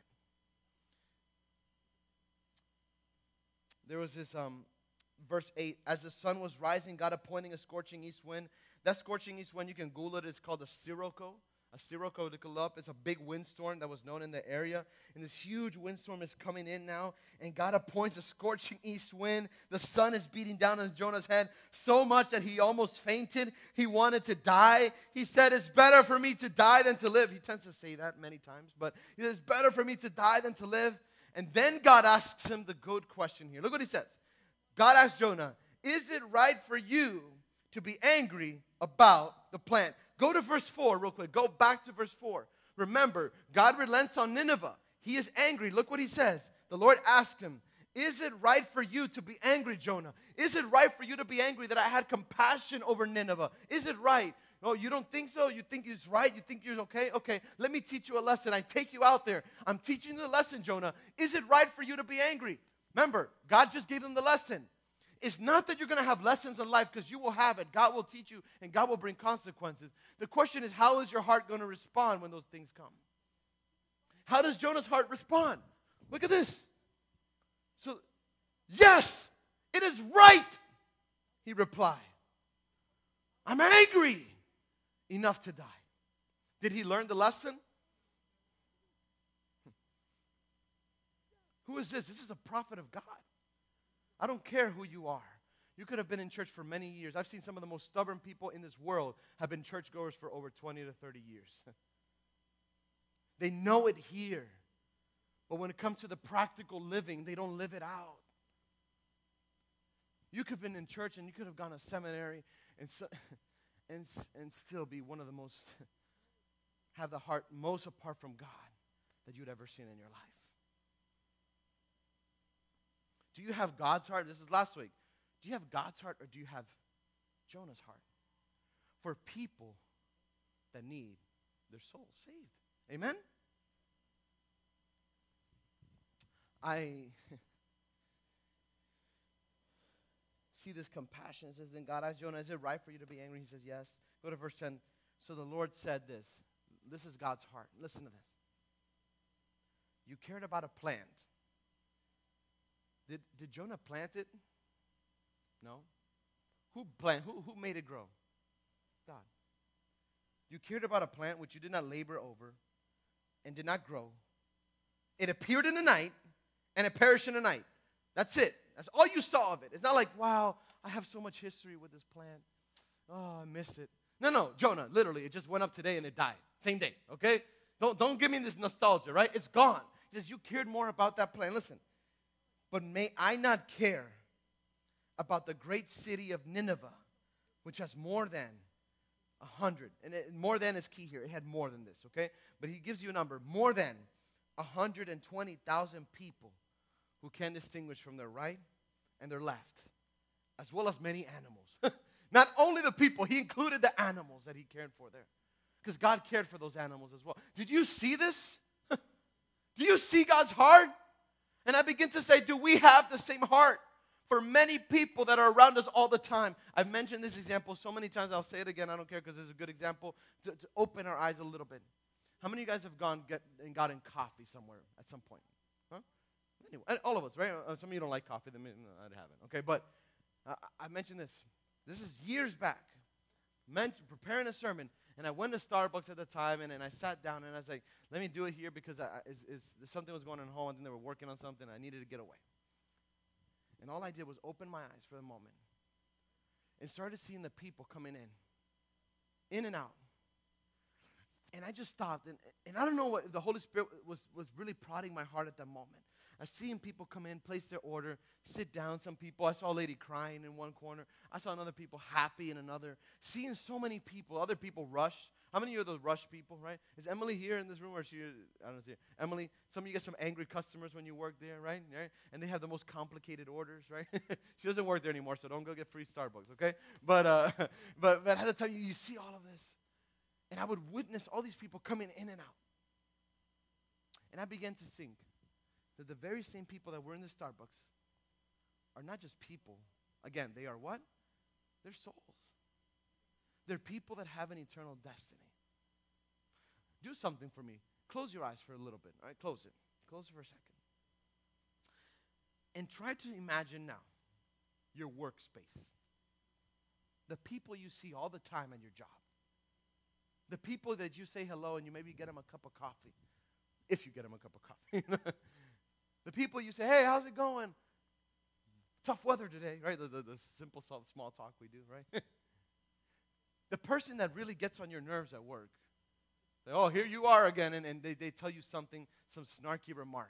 There was this, um, verse eight, as the sun was rising, God appointing a scorching east wind. That scorching east wind, you can Google it, it's called a sirocco. A sirocco, look it up. It's a big windstorm that was known in the area. And this huge windstorm is coming in now. And God appoints a scorching east wind. The sun is beating down on Jonah's head so much that he almost fainted. He wanted to die. He said, it's better for me to die than to live. He tends to say that many times. But he says, it's better for me to die than to live. And then God asks him the good question here. Look what he says. God asked Jonah, is it right for you to be angry about the plant? Go to verse four real quick. Go back to verse four. Remember, God relents on Nineveh. He is angry. Look what he says. The Lord asked him, is it right for you to be angry, Jonah? Is it right for you to be angry that I had compassion over Nineveh? Is it right? Oh, you don't think so? You think it's right? You think you're okay? Okay, let me teach you a lesson. I take you out there. I'm teaching you the lesson, Jonah. Is it right for you to be angry? Remember, God just gave them the lesson. It's not that you're going to have lessons in life, because you will have it. God will teach you, and God will bring consequences. The question is, how is your heart going to respond when those things come? How does Jonah's heart respond? Look at this. So, yes, it is right, he replied. I'm angry enough to die. Did he learn the lesson? Who is this? This is a prophet of God. I don't care who you are. You could have been in church for many years. I've seen some of the most stubborn people in this world have been churchgoers for over twenty to thirty years. They know it here. But when it comes to the practical living, they don't live it out. You could have been in church and you could have gone to seminary and, so, and, and still be one of the most, have the heart most apart from God that you'd ever seen in your life. Do you have God's heart? This is last week. Do you have God's heart, or do you have Jonah's heart? For people that need their souls saved. Amen? I see this compassion. It says, then God asked Jonah, is it right for you to be angry? He says, yes. Go to verse ten. So the Lord said this. This is God's heart. Listen to this. You cared about a plant. Did, did Jonah plant it? No. Who plant? Who, who made it grow? God. You cared about a plant which you did not labor over and did not grow. It appeared in the night and it perished in the night. That's it. That's all you saw of it. It's not like, wow, I have so much history with this plant. Oh, I miss it. No, no, Jonah, literally, it just went up today and it died. Same day, okay? Don't, don't give me this nostalgia, right? It's gone. He says, you cared more about that plant. Listen. But may I not care about the great city of Nineveh, which has more than a hundred. And it, more than is key here. It had more than this, okay? But he gives you a number. More than one hundred twenty thousand people who can distinguish from their right and their left, as well as many animals. Not only the people, he included the animals that he cared for there. Because God cared for those animals as well. Did you see this? Do you see God's heart? And I begin to say, do we have the same heart for many people that are around us all the time? I've mentioned this example so many times, I'll say it again, I don't care, because it's a good example to, to open our eyes a little bit. How many of you guys have gone get, and gotten coffee somewhere at some point? Huh? Anyway, all of us, right? Some of you don't like coffee, then I haven't. Okay, but uh, I mentioned this. This is years back. Meant preparing a sermon. And I went to Starbucks at the time, and, and I sat down, and I was like, let me do it here because I, it's, it's, something was going on at home, and they were working on something. I needed to get away. And all I did was open my eyes for the moment and started seeing the people coming in, in and out. And I just stopped, and, and I don't know what, the Holy Spirit was, was really prodding my heart at that moment. I seeing people come in, place their order, sit down, some people. I saw a lady crying in one corner. I saw another people happy in another. Seeing so many people, other people rush. How many of you are those rush people, right? Is Emily here in this room, or is she, I don't see her. Emily, some of you get some angry customers when you work there, right? right? And they have the most complicated orders, right? She doesn't work there anymore, so don't go get free Starbucks, okay? But, uh, but, but at the time, you, you see all of this. And I would witness all these people coming in and out. And I began to think that the very same people that were in the Starbucks are not just people. Again, they are what? They're souls. They're people that have an eternal destiny. Do something for me. Close your eyes for a little bit. All right, close it. Close it for a second. And try to imagine now your workspace. The people you see all the time at your job. The people that you say hello and you maybe get them a cup of coffee. If you get them a cup of coffee. The people you say, hey, how's it going? Tough weather today, right? The, the, the simple small talk we do, right? The person that really gets on your nerves at work. They, oh, here you are again. And, and they, they tell you something, some snarky remark.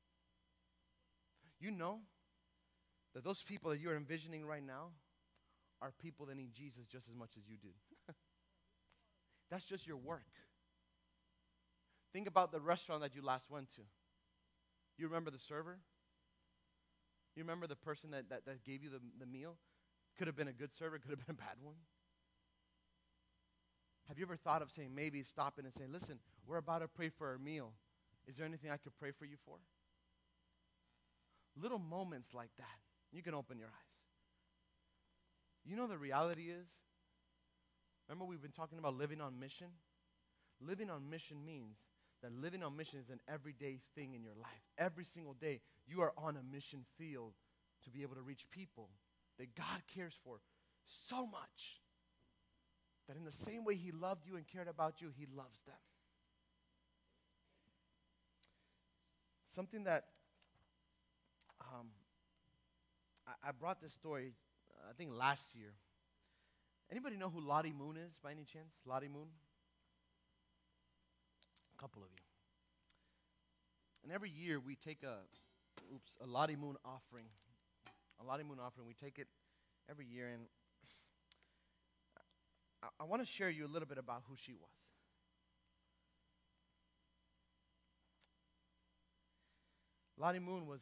You know that those people that you're envisioning right now are people that need Jesus just as much as you do. That's just your work. Think about the restaurant that you last went to. You remember the server? You remember the person that, that, that gave you the, the meal? Could have been a good server, could have been a bad one. Have you ever thought of saying, maybe stopping and saying, listen, we're about to pray for our meal. Is there anything I could pray for you for? Little moments like that. You can open your eyes. You know the reality is, remember we've been talking about living on mission? Living on mission means that living on mission is an everyday thing in your life. Every single day, you are on a mission field to be able to reach people that God cares for so much that in the same way He loved you and cared about you, He loves them. Something that um, I, I brought this story, uh, I think last year. Anybody know who Lottie Moon is by any chance? Lottie Moon? A couple of you. And every year we take a, oops, a Lottie Moon offering. A Lottie Moon offering. We take it every year, and I, I want to share you a little bit about who she was. Lottie Moon was,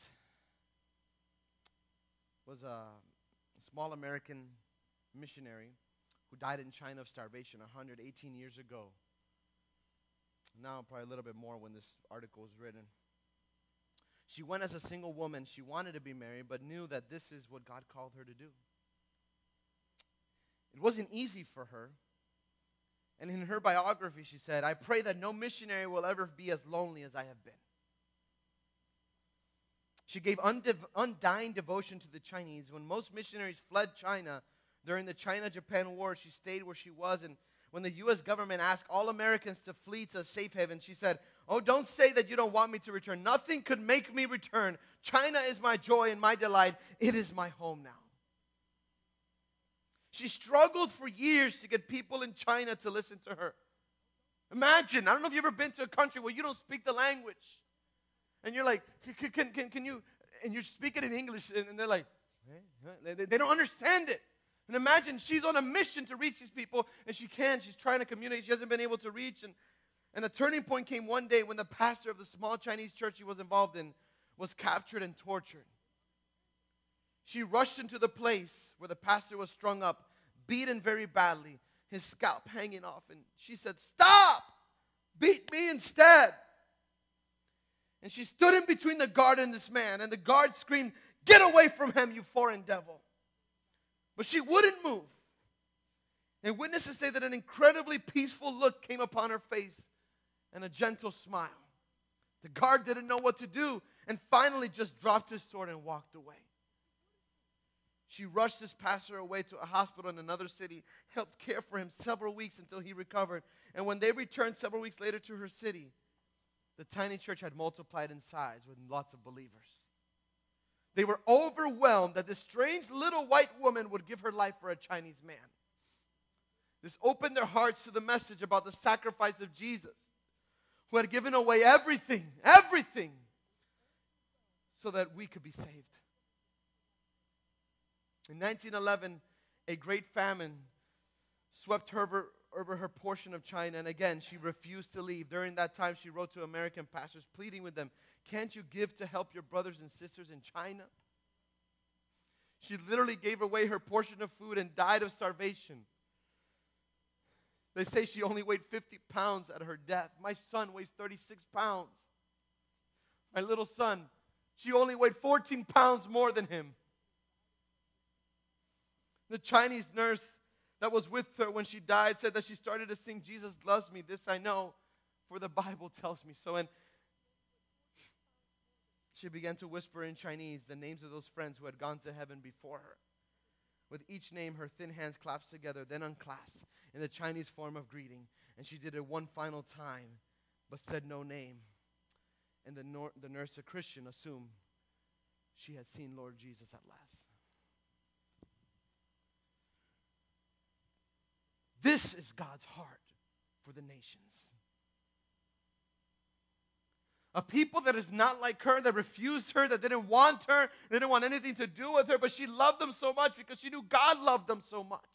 was a small American missionary who died in China of starvation one hundred eighteen years ago. Now probably a little bit more when this article was written. She went as a single woman. She wanted to be married, but knew that this is what God called her to do. It wasn't easy for her. And in her biography, she said, I pray that no missionary will ever be as lonely as I have been. She gave undiv- undying devotion to the Chinese. When most missionaries fled China during the China-Japan War, she stayed where she was. And when the U S government asked all Americans to flee to a safe haven, she said, oh, don't say that you don't want me to return. Nothing could make me return. China is my joy and my delight. It is my home now. She struggled for years to get people in China to listen to her. Imagine, I don't know if you've ever been to a country where you don't speak the language. And you're like, can, can, can, can you, and you speak it in English, and they're like, eh? they, they don't understand it. And imagine she's on a mission to reach these people, and she can. She's trying to communicate. She hasn't been able to reach. And, and a turning point came one day when the pastor of the small Chinese church she was involved in was captured and tortured. She rushed into the place where the pastor was strung up, beaten very badly, his scalp hanging off. And she said, stop! Beat me instead. And she stood in between the guard and this man, and the guard screamed, get away from him, you foreign devil. But she wouldn't move. And witnesses say that an incredibly peaceful look came upon her face and a gentle smile. The guard didn't know what to do and finally just dropped his sword and walked away. She rushed this pastor away to a hospital in another city, helped care for him several weeks until he recovered. And when they returned several weeks later to her city, the tiny church had multiplied in size with lots of believers. They were overwhelmed that this strange little white woman would give her life for a Chinese man. This opened their hearts to the message about the sacrifice of Jesus, who had given away everything, everything, so that we could be saved. In nineteen eleven, a great famine swept over, over her portion of China, and again, she refused to leave. During that time, she wrote to American pastors, pleading with them, can't you give to help your brothers and sisters in China? She literally gave away her portion of food and died of starvation. They say she only weighed fifty pounds at her death. My son weighs thirty-six pounds. My little son, she only weighed fourteen pounds more than him. The Chinese nurse that was with her when she died said that she started to sing, Jesus loves me, this I know, for the Bible tells me so. And she began to whisper in Chinese the names of those friends who had gone to heaven before her. With each name, her thin hands clasped together, then unclasped in the Chinese form of greeting. And she did it one final time, but said no name. And the, nor- the nurse, a Christian, assumed she had seen Lord Jesus at last. This is God's heart for the nations. A people that is not like her, that refused her, that didn't want her, they didn't want anything to do with her, but she loved them so much because she knew God loved them so much.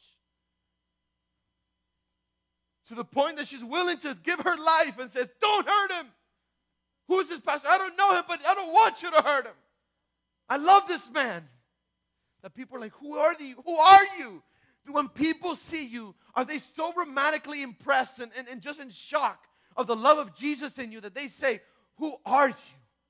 To the point that she's willing to give her life and says, don't hurt him. Who is this pastor? I don't know him, but I don't want you to hurt him. I love this man. That people are like, who are you? Who are you? When people see you, are they so romantically impressed and, and, and just in shock of the love of Jesus in you that they say, who are you?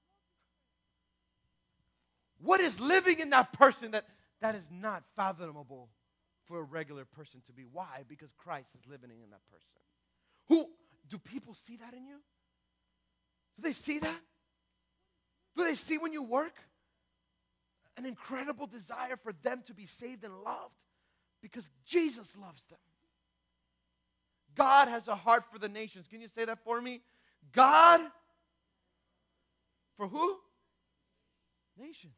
What is living in that person that, that is not fathomable for a regular person to be? Why? Because Christ is living in that person. Who, do people see that in you? Do they see that? Do they see when you work an incredible desire for them to be saved and loved? Because Jesus loves them. God has a heart for the nations. Can you say that for me? God, for who? Nations.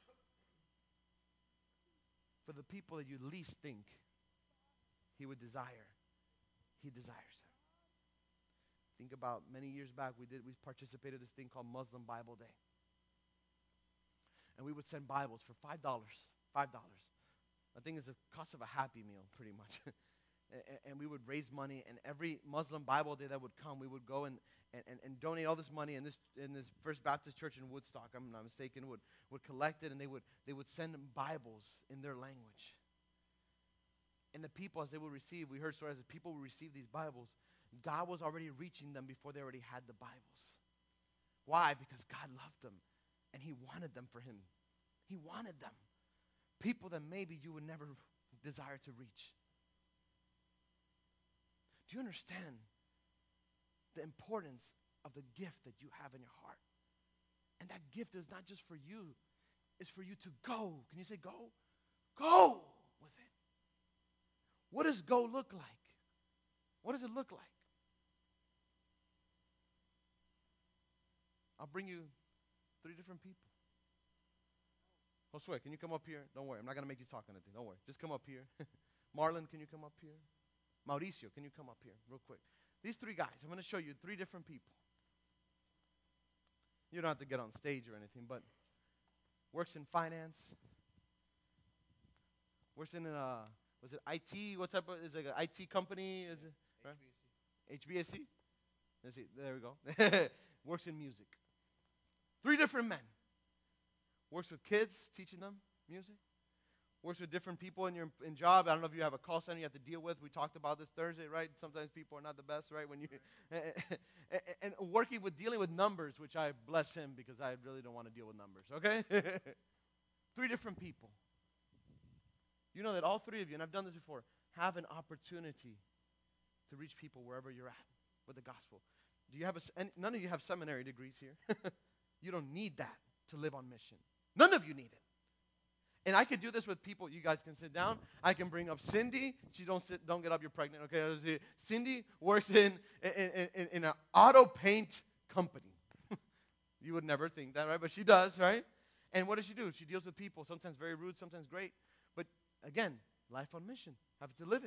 For the people that you least think He would desire. He desires them. Think about many years back, we did we participated in this thing called Muslim Bible Day. And we would send Bibles for five dollars. five dollars. I think it's the cost of a Happy Meal, pretty much. and, and we would raise money, and every Muslim Bible Day that would come, we would go and, and, and donate all this money. And this in this First Baptist Church in Woodstock, I'm not mistaken, would, would collect it, and they would they would send them Bibles in their language. And the people, as they would receive, we heard stories, as people would receive these Bibles, God was already reaching them before they already had the Bibles. Why? Because God loved them, and He wanted them for Him. He wanted them. People that maybe you would never desire to reach. Do you understand the importance of the gift that you have in your heart? And that gift is not just for you, it's for you to go. Can you say go? Go with it. What does go look like? What does it look like? I'll bring you three different people. Josue, can you come up here? Don't worry, I'm not going to make you talk on anything. Don't worry. Just come up here. Marlon, can you come up here? Mauricio, can you come up here real quick? These three guys, I'm going to show you three different people. You don't have to get on stage or anything, but works in finance. Works in, uh, was it I T? What type of, is it an I T company? Is it? Right? H B A C. Let's see, there we go. Works in music. Three different men. Works with kids, teaching them music. Works with different people in your in job. I don't know if you have a call center you have to deal with. We talked about this Thursday, right? Sometimes people are not the best, right? When you and, and working with dealing with numbers, which I bless him because I really don't want to deal with numbers. Okay, three different people. You know that all three of you, and I've done this before, have an opportunity to reach people wherever you're at with the gospel. Do you have a? And none of you have seminary degrees here. You don't need that to live on mission. None of you need it. And I could do this with people. You guys can sit down. I can bring up Cindy. She don't sit. Don't get up. You're pregnant. Okay. Cindy works in in, in, in an auto paint company. You would never think that, right? But she does, right? And what does she do? She deals with people. Sometimes very rude. Sometimes great. But again, life on mission. Have to live it.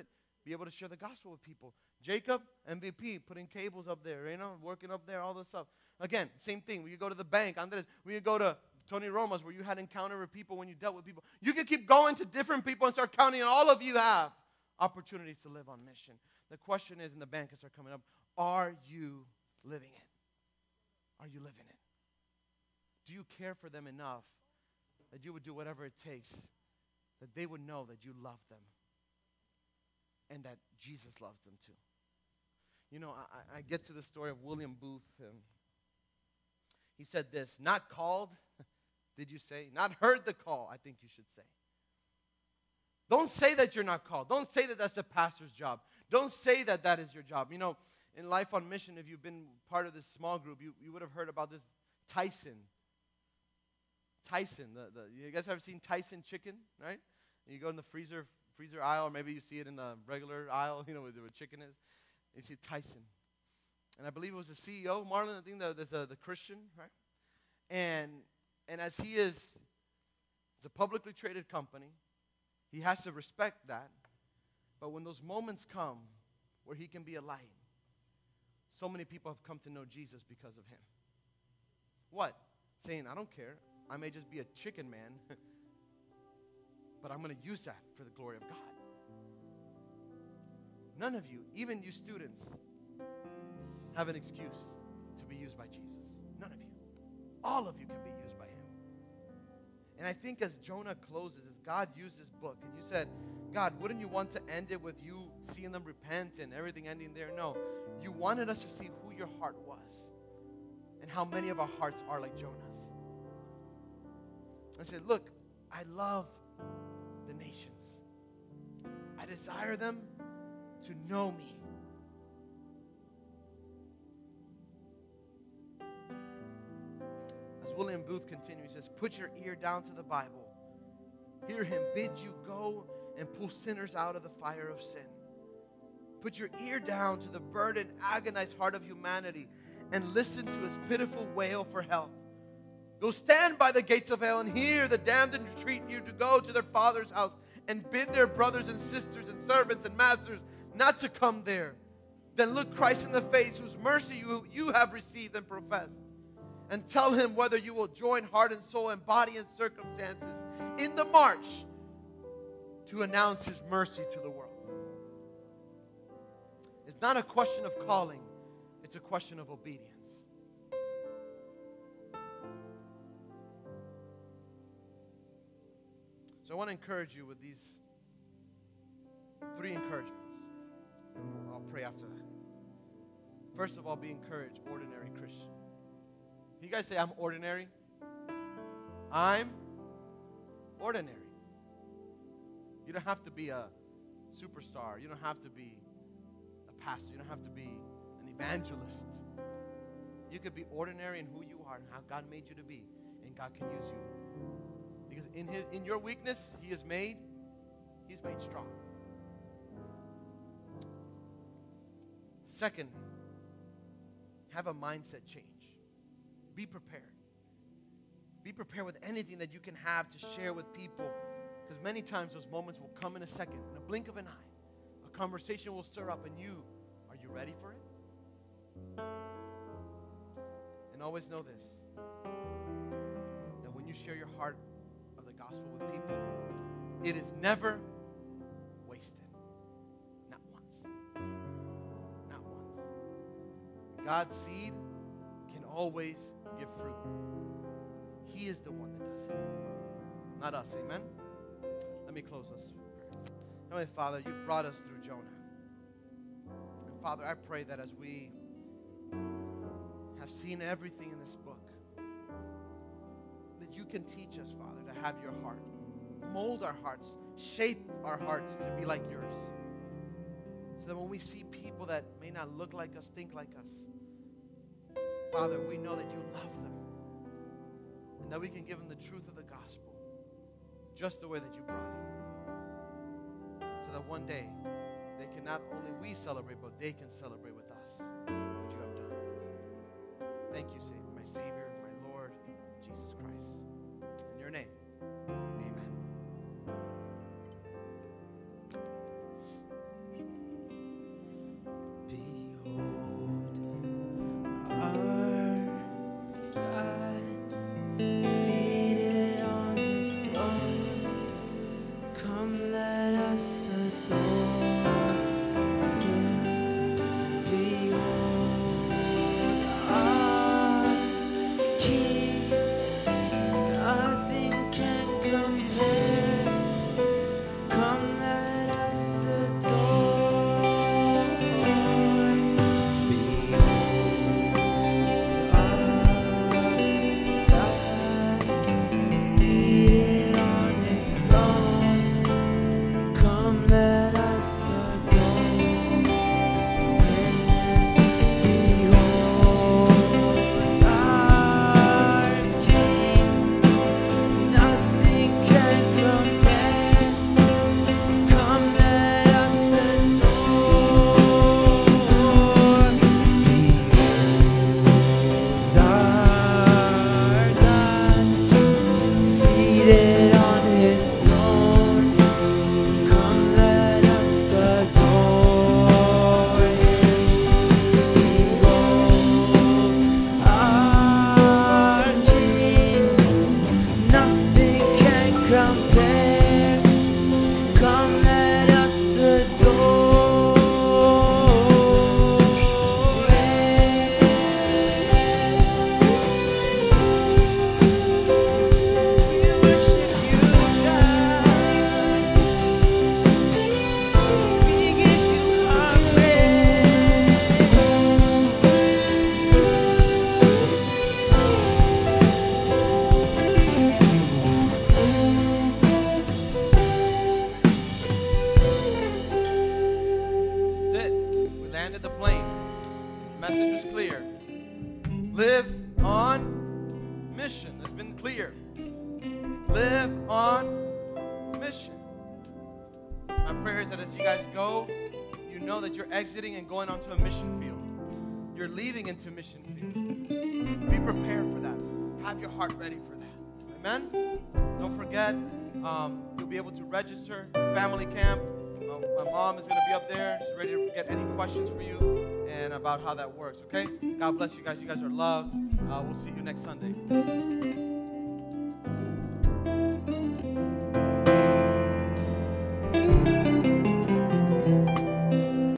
be able to share the gospel with people. Jacob, M V P, putting cables up there, you know, working up there, all this stuff. Again, same thing. We could go to the bank. Andres, we could go to Tony Roma's where you had encounter with people when you dealt with people. You could keep going to different people and start counting, and all of you have opportunities to live on mission. The question is, in the bank, and start coming up, are you living it? Are you living it? Do you care for them enough that you would do whatever it takes, that they would know that you love them and that Jesus loves them too? You know, I, I get to the story of William Booth. Um, he said this, not called, did you say? Not heard the call, I think you should say. Don't say that you're not called. Don't say that that's a pastor's job. Don't say that that is your job. You know, in Life on Mission, if you've been part of this small group, you, you would have heard about this Tyson. Tyson. The, the, you guys ever seen Tyson chicken, right? You go in the freezer freezer aisle, or maybe you see it in the regular aisle, you know, where the chicken is. You see Tyson. And I believe it was the C E O, Marlon, I think the, there's a, the Christian, right? And, and as he is, it's a publicly traded company, he has to respect that. But when those moments come where he can be a light, so many people have come to know Jesus because of him. What? Saying, I don't care. I may just be a chicken man, but I'm going to use that for the glory of God. None of you, even you students, have an excuse to be used by Jesus. None of you. All of you can be used by him. And I think as Jonah closes, as God used this book, and you said, God, wouldn't you want to end it with you seeing them repent and everything ending there? No. You wanted us to see who your heart was and how many of our hearts are like Jonah's. I said, look, I love the nations. I desire them to know me. As William Booth continues, he says, put your ear down to the Bible. Hear him bid you go and pull sinners out of the fire of sin. Put your ear down to the burdened, agonized heart of humanity and listen to his pitiful wail for help. Go stand by the gates of hell and hear the damned entreat you to go to their Father's house and bid their brothers and sisters and servants and masters not to come there. Then look Christ in the face, whose mercy you, you have received and professed, and tell him whether you will join heart and soul and body and circumstances in the march to announce his mercy to the world. It's not a question of calling, it's a question of obedience. So I want to encourage you with these three encouragements. And I'll pray after that. First of all, be encouraged, ordinary Christian. Can you guys say, I'm ordinary? I'm ordinary. You don't have to be a superstar. You don't have to be a pastor. You don't have to be an evangelist. You could be ordinary in who you are and how God made you to be, and God can use you. Because in his, in your weakness, he is made, he's made strong. Second, have a mindset change. Be prepared. Be prepared with anything that you can have to share with people. Because many times those moments will come in a second, in a blink of an eye. A conversation will stir up, and you, are you ready for it? And always know this, that when you share your heart of the gospel with people, it is never wasted. Not once. Not once. God's seed can always give fruit. He is the one that does it, not us. Amen? Let me close this with prayer. Heavenly Father, you brought us through Jonah. And Father, I pray that as we have seen everything in this book, that you can teach us, Father, to have your heart. Mold our hearts. Shape our hearts to be like yours. So that when we see people that may not look like us, think like us, Father, we know that you love them. And that we can give them the truth of the gospel just the way that you brought it. So that one day, they can not only we celebrate, but they can celebrate with us what you have done. Thank you, Savior, my Savior, my Lord, Jesus Christ. In your name, amen. message was clear. Live on mission. It's been clear. Live on mission. My prayer is that as you guys go, you know that you're exiting and going onto a mission field. You're leaving into a mission field. Be prepared for that. Have your heart ready for that. Amen? Don't forget, um, you'll be able to register for family camp. Um, my mom is going to be up there. She's ready to get any questions for you and about how that works, okay? God bless you guys. You guys are loved. Uh, we'll see you next Sunday.